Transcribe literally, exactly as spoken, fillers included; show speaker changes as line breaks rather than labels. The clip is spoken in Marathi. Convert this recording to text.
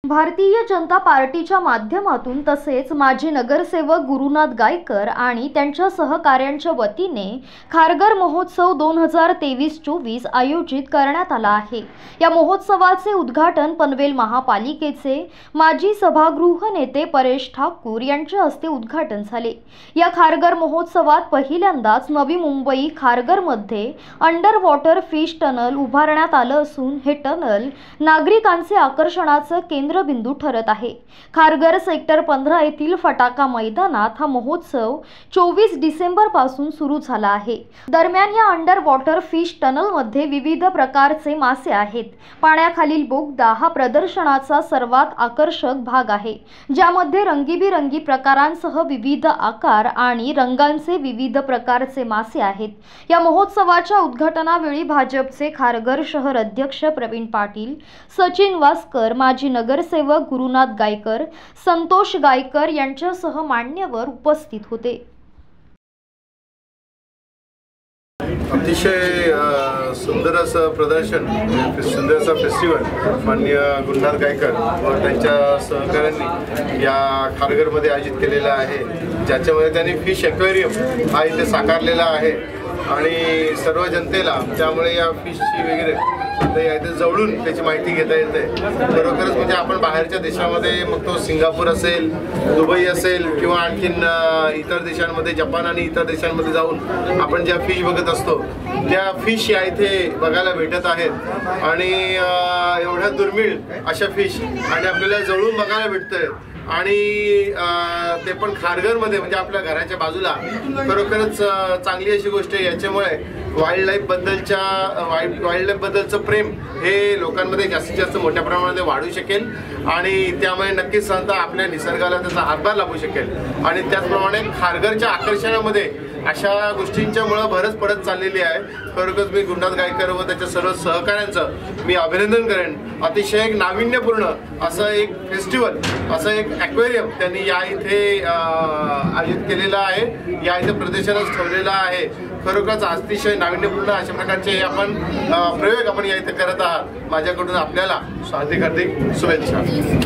भारतीय जनता पार्टीच्या माध्यमातून तसेच माजी नगरसेवक गुरुनाथ गायकर आणि त्यांच्या सहकाऱ्यांच्या वतीने खारघर महोत्सव दोन हजार तेवीस चोवीस आयोजित करण्यात आला आहे। या महोत्सवाचे उद्घाटन पनवेल महापालिकेचे माजी सभागृह नेते परेश ठाकूर यांच्या हस्ते उद्घाटन झाले। या खारघर महोत्सवात पहिल्यांदाच नवी मुंबई खारघरमध्ये अंडर वॉटर फिश टनल उभारण्यात आलं असून हे टनल नागरिकांचे आकर्षणाचं केंद्र बिंदू ठरत आहे। खारघर सेक्टर पंधरा येथील फटाका मैदानात हा महोत्सव चोवीस डिसेंबर पासून सुरू झाला आहे। दरम्यान या अंडर वॉटर फिश टनल मध्ये विविध प्रकारचे मासे आहेत। पाण्याखालील बोगदा हा प्रदर्शनाचा सर्वात आकर्षक भाग आहे, ज्यामध्ये रंगीबिरंगी प्रकारांसह विविध आकार आणि रंगांचे विविध प्रकारचे मासे आहेत। या महोत्सवाच्या उद्घाटनावेळी भाजपचे खारघर शहर अध्यक्ष प्रवीण पाटील, सचिन वास्कर, माजी नगर सेवक गुरुनाथ गायकर, संतोष गायकर यांच्यासह मान्यवर उपस्थित होते।
अतिशय सुंदर असं प्रदर्शन, सुंदर असा फेस्टिवल माननीय गुरुनाथ गायकर व त्यांच्या सहकाऱ्यांनी या खारघरमध्ये आयोजित केलेला आहे, ज्याच्यामध्ये त्यांनी फिश ॲक्वेरियम हा इथे साकारलेला आहे आणि सर्व जनतेला त्यामुळे या फिशची वगैरे इथे जवळून त्याची माहिती घेता येते। खरोखरच म्हणजे आपण बाहेरच्या देशामध्ये, मग तो सिंगापूर असेल, दुबई असेल किंवा आणखीन इतर देशांमध्ये, जपान आणि इतर देशांमध्ये जाऊन आपण ज्या फिश बघत असतो त्या फिश या इथे बघायला भेटत आहेत आणि एवढ्या दुर्मिळ अशा फिश आणि आपल्याला जवळून बघायला भेटतंय आणि ते पण खारघरमध्ये, म्हणजे आपल्या घराच्या बाजूला। खरोखरच चांगली अशी गोष्ट आहे। याच्यामुळे वाईल्ड लाईफ बद्दलच्या वाईल्ड वाईल्ड लाईफ बद्दलचं प्रेम हे लोकांमध्ये जास्तीत जास्त मोठ्या प्रमाणामध्ये वाढू शकेल आणि त्यामुळे नक्कीच सांगता आपल्या निसर्गाला त्याचा हातभार लागू शकेल आणि त्याचप्रमाणे खारघरच्या आकर्षणामध्ये अशा गोष्टींच्यामुळे भरच पडत चाललेली आहे। खरोखरच मी गुरुनाथ गायकर व त्याच्या सर्व सहकाऱ्यांचं मी अभिनंदन करेन। अतिशय एक नाविन्यपूर्ण असं एक फेस्टिवल, असं एक ॲक्वेरियम त्यांनी या इथे आयोजित केलेलं आहे, या इथे प्रदर्शनास ठेवलेलं आहे। खरोखरच अतिशय नाविन्यपूर्ण अशा प्रकारचे आपण प्रयोग आपण या इथे करत आहात। माझ्याकडून आपल्याला हार्दिक हार्दिक शुभेच्छा।